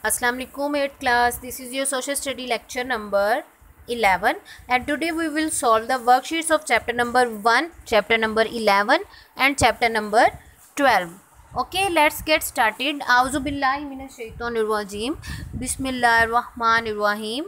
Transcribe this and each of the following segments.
Assalamu alaikum 8th class. This is your social study lecture number 11 and today we will solve the worksheets of chapter number 1, chapter number 11 and chapter number 12. Okay, let's get started. A'udhu billahi minash shaitanir rajim. Bismillahir rahmanir rahim.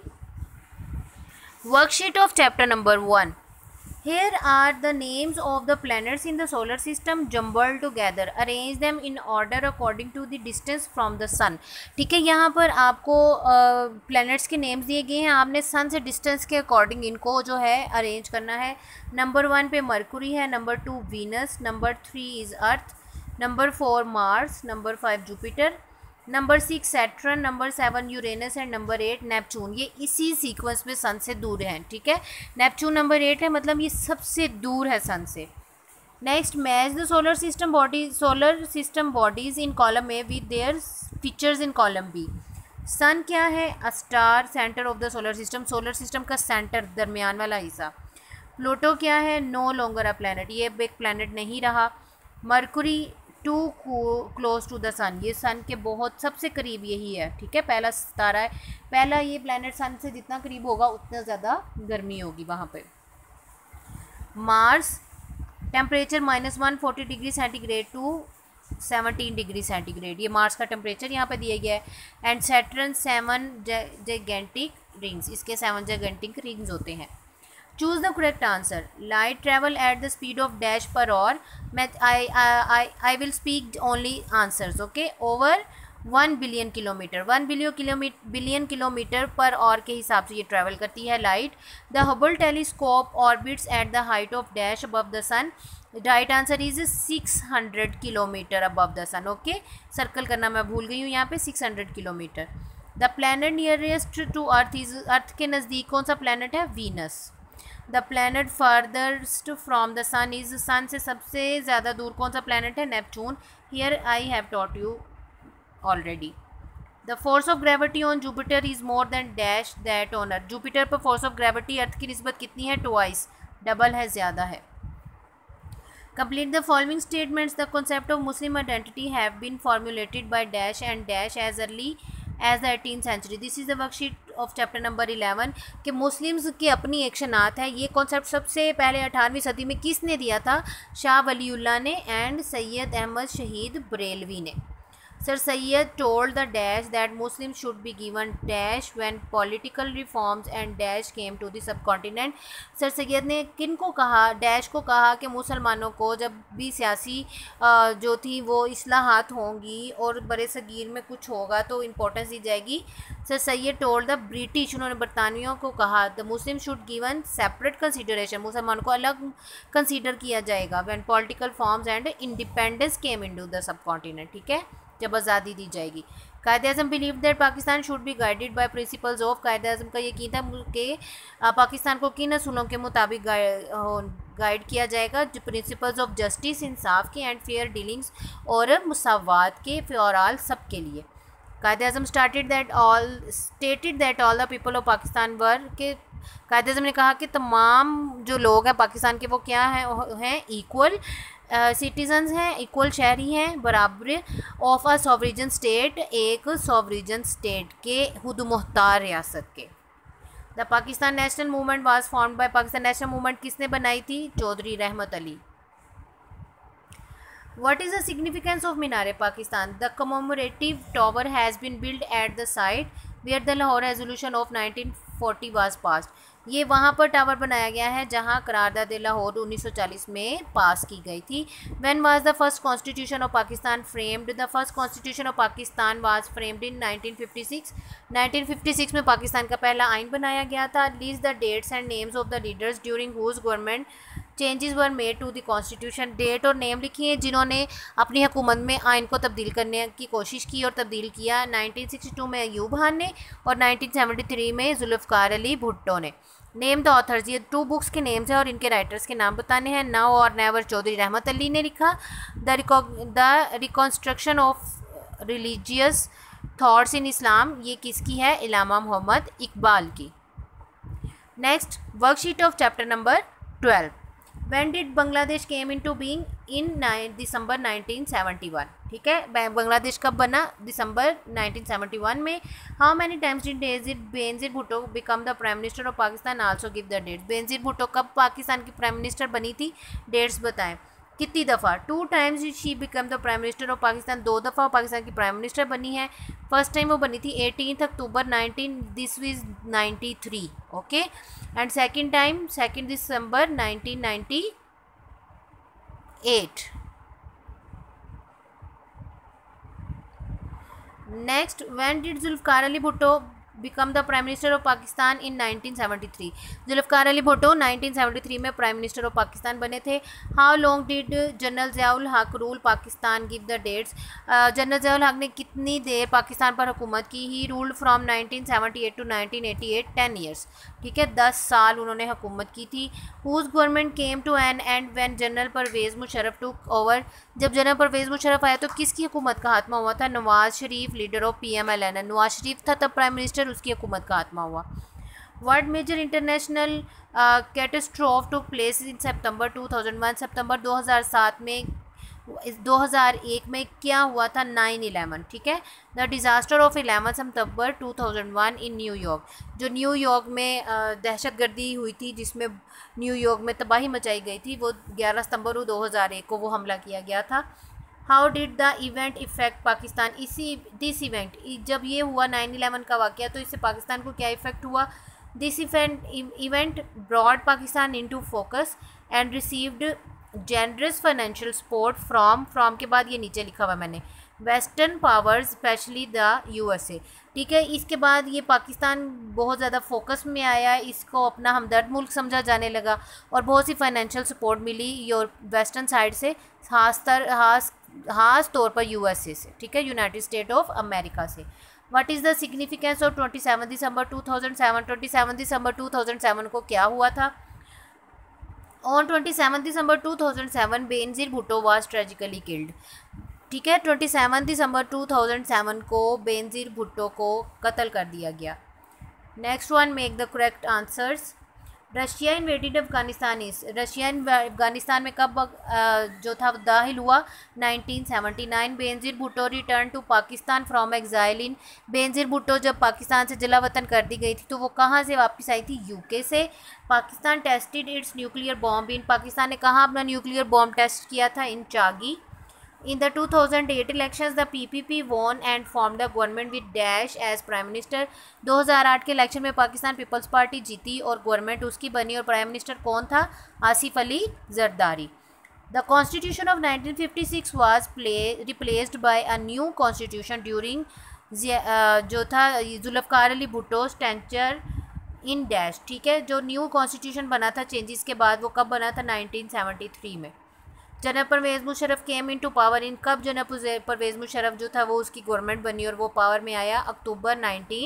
Worksheet of chapter number 1. Here are the names of the planets in the solar system jumbled together. Arrange them in order according to the distance from the sun. ठीक है, यहाँ पर आपको planets के names दिए गए हैं. आपने sun से distance के according इनको जो है arrange करना है. नंबर 1 पे मरकुरी है, number 2 Venus, number 3 is Earth, number 4 Mars, number 5 Jupiter, number 6 Saturn, number 7 Uranus and number 8 Neptune. ये इसी सीक्वेंस में सन से दूर हैं. ठीक है, नेपच्यून नंबर 8 है, मतलब ये सबसे दूर है सन से. Next, match the solar system bodies in column A with their features in column B. Sun क्या है? A star, centre of the solar system का सेंटर, दरमियान वाला हिस्सा. प्लूटो क्या है? नो लॉन्गर अ प्लैनेट, ये एक प्लैनेट नहीं रहा. Mercury too close to the sun, ये सन के बहुत सबसे करीब यही है. ठीक है, पहला सितारा है, पहला ये प्लैनेट सन से जितना करीब होगा उतना ज़्यादा गर्मी होगी वहाँ पे. Mars temperature -140 degree centigrade to 17 degree centigrade, ये मार्स का टेम्परेचर यहाँ पे दिया गया है. एंड सैटर्न 7 जाइगेंटिक रिंग्स, इसके 7 जाइगेंटिक रिंग्स होते हैं. Choose the correct answer. Light travel at the speed of dash per hour. I will speak only answers. Okay. Over 1 billion kilometre, 1 billion kilometre per hour के हिसाब से ये travel करती है light. The Hubble telescope orbits at the height of dash above the sun. Right answer is 600 kilometre above the sun. Okay, circle करना मैं भूल गई हूँ यहाँ पे. 600 kilometre. The planet nearest to Earth is, Earth के नज़दीक कौन सा प्लैनेट है? Venus. The planet farthest from the sun is, सन से सबसे ज़्यादा दूर कौन सा प्लैनेट है? Neptune. Here I have taught you already. The force of gravity on Jupiter is more than dash that on Earth. Jupiter पर force of gravity Earth की निस्बत कितनी है? ट्वाइस, डबल है, ज़्यादा है. Complete the following statements. The concept of Muslim identity have been formulated by dash and dash as early as the 18th century. This is the worksheet of chapter number 11 कि Muslims की अपनी एक शनात है. ये concept सबसे पहले 18वीं सदी में किसने दिया था? शाह वलीउल्लाह ने एंड सैयद अहमद शहीद बरेलवी ने. Sir Sayyid told the dash that Muslims should be given dash when political reforms and dash came to the subcontinent. Sir Syed ने किन को कहा? डैश को कहा कि मुसलमानों को जब भी सियासी जो थी वो इस्लाहात होंगी और बड़े सगीर में कुछ होगा तो इम्पोर्टेंस दी जाएगी. Sir Syed told the British, उन्होंने बरतानियों को कहा the Muslim should given separate consideration, मुसलमानों को अलग कंसीडर किया जाएगा when political forms and independence came into the subcontinent. ठीक है, जब आज़ादी दी जाएगी. Quaid-e-Azam believe that Pakistan should be guided by principles of, Quaid-e-Azam का यकीन था कि पाकिस्तान को किन असूलों के मुताबिक गाइड किया जाएगा? जो प्रिंसिपल्स ऑफ जस्टिस, इंसाफ के एंड फेयर डीलिंग्स और मुसावात के फॉर ऑल, सब के लिए. Quaid-e-Azam stated that all the people of Pakistan were, के कायद-ए-आज़म ने कहा कि तमाम जो लोग हैं पाकिस्तान के वो क्या हैं? इक्वल सिटीजन्स हैं, इक्वल शहरी हैं, बराबर ऑफ अ सॉवरिजन स्टेट, एक सॉवरिजन स्टेट के खुद मुख्तार रियासत के. The Pakistan national movement was formed by, Pakistan national movement किसने बनाई थी? चौधरी रहमत Ali. What is the significance of Minar Pakistan? The commemorative tower has been built at the site where the Lahore Resolution of 1940 was passed. ये वहाँ पर टावर बनाया गया है जहाँ करारदाद लाहौर 1940 में पास की गई थी. When was the first constitution of Pakistan framed? The first constitution of Pakistan was framed in 1956. 1956 में पाकिस्तान का पहला आइन बनाया गया था. List the dates and names of the leaders during whose government changes were made to the constitution. Date और name लिखिए जिन्होंने अपनी हुकूमत में आइन को तब्दील करने की कोशिश की और तब्दील किया. 1962 में अयूब खान ने और 1973 में जुल्फ़िकार अली भुट्टो ने. नेम द ऑथर्स, ये 2 बुक्स के नेम्स हैं और इनके राइटर्स के नाम बताने हैं. नाउ और नेवर चौधरी रहमत अली ने लिखा. The reconstruction of religious thoughts in Islam, ये किसकी है? इलामा मोहम्मद इकबाल की. Next, worksheet of chapter number 12. When did Bangladesh came into being? In December 1971. ठीक है। बांग्लादेश कब बना? दिसंबर 1971 में। How many times did Benazir Bhutto become the prime minister of Pakistan, also give the dates. Benazir Bhutto कब पाकिस्तान की प्राइम मिनिस्टर बनी थी, डेट्स बताएं। कितनी दफ़ा? 2 times she became the prime minister of Pakistan, 2 दफ़ा पाकिस्तान की प्राइम मिनिस्टर बनी है। फर्स्ट टाइम वो बनी थी 18 October 19, this is 93, okay. And second time 2 December 1998। Next, when did Zulfikar Ali Bhutto become the prime minister of Pakistan in 1973। Zulfikar Ali Bhutto 1973 में प्राइम मिनिस्टर ऑफ पाकिस्तान बने थे। How long did general Zia-ul Haq rule Pakistan, give the dates. General Zia-ul Haq ने कितनी देर पाकिस्तान पर हुकूमत की? He ruled from 1978 to 1988, 10 years, ठीक है, 10 साल उन्होंने हुकूमत की थी। Whose government came to an end when general Pervez Musharraf took over. जब जनरल परवेज़ मुशर्रफ आया तो किसकी हुकूमत का खात्मा हुआ था? Nawaz Sharif, leader of PMLN। Nawaz Sharif था तब प्राइम मिनिस्टर, उसकी हुकूमत का खात्मा हुआ। World major international catastrophe took place in September 2001। सितंबर 2007 में 2001 में क्या हुआ था? 9/11, ठीक है। द डिज़ास्टर ऑफ 11 सितंबर 2001 इन न्यूयॉर्क। जो न्यूयॉर्क में दहशतगर्दी हुई थी, जिसमें न्यूयॉर्क में तबाही मचाई गई थी, वो 11 सितंबर 2001 को वो हमला किया गया था। How did the event effect Pakistan. This event, जब ये हुआ 9/11 का वाक़या, तो इससे पाकिस्तान को क्या इफ़ेक्ट हुआ? This event brought Pakistan into focus and received generous financial support from के बाद ये नीचे लिखा हुआ मैंने, western powers specially the USA, ठीक है। इसके बाद ये पाकिस्तान बहुत ज़्यादा फोकस में आया, इसको अपना हमदर्द मुल्क समझा जाने लगा और बहुत सी फाइनेंशियल सपोर्ट मिली वेस्टर्न साइड से, खास तौर पर USA से, ठीक है, यूनाइटेड स्टेट ऑफ अमेरिका से। What is the significance of 27 दिसंबर 2007। 27 दिसंबर 2007 को क्या हुआ था? On 27 December 2007 Benazir Bhutto was tragically killed, ठीक है। 27 दिसंबर 2007 को बेनज़ीर भुट्टो को कत्ल कर दिया गया। Next one, make the correct answers. Russia invaded Afghanistan in. Russia Afghanistan में कब जो था दाखिल हुआ? 1979। Benazir Bhutto return to Pakistan from exile in. Benazir Bhutto जब पाकिस्तान से जलावतन कर दी गई थी तो वो कहाँ से वापस आई थी? UK से। Pakistan tested its nuclear bomb in. Pakistan ने कहाँ अपना न्यूक्लियर बॉम्ब टेस्ट किया था? इन Chagai. In the 2008 elections, the PPP won and formed a government with Dash as Prime Minister। 2008 के इलेक्शन में पाकिस्तान पीपल्स पार्टी जीती और गवर्नमेंट उसकी बनी और प्राइम मिनिस्टर कौन था? Asif Ali Zardari. The Constitution of 1956 was replaced by a new constitution during जो था Zulfikar Ali Bhutto tenure in dash, ठीक है। जो न्यू कॉन्स्टिट्यूशन बना था चेंजेस के बाद, वो कब बना था? 1973 में। General Pervez Musharraf came into power in. कब जनरल परवेज़ मुशर्रफ जो था वो उसकी गवर्नमेंट बनी और वो पावर में आया? अक्टूबर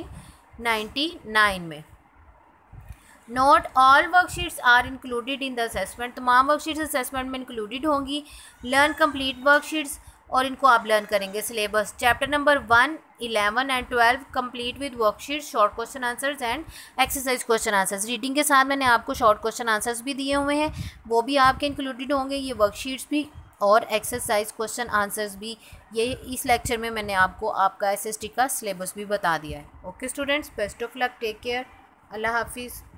1999 में। Note all worksheets are included in the assessment. तमाम वर्कशीट्स असेसमेंट में इंक्लूडेड होंगी। लर्न कंप्लीट वर्कशीट्स, और इनको आप लर्न करेंगे। Syllabus chapter number 1, 11 and 12 complete with worksheet, short question answers and exercise question answers. Reading के साथ मैंने आपको शॉर्ट क्वेश्चन आंसर्स भी दिए हुए हैं, वो भी आपके इंक्लूडेड होंगे, ये वर्कशीट्स भी और एक्सरसाइज क्वेश्चन आंसर्स भी। ये इस लेक्चर में मैंने आपको आपका SST का सिलेबस भी बता दिया है। Okay students, best of luck, take care, अल्लाह हाफिज़।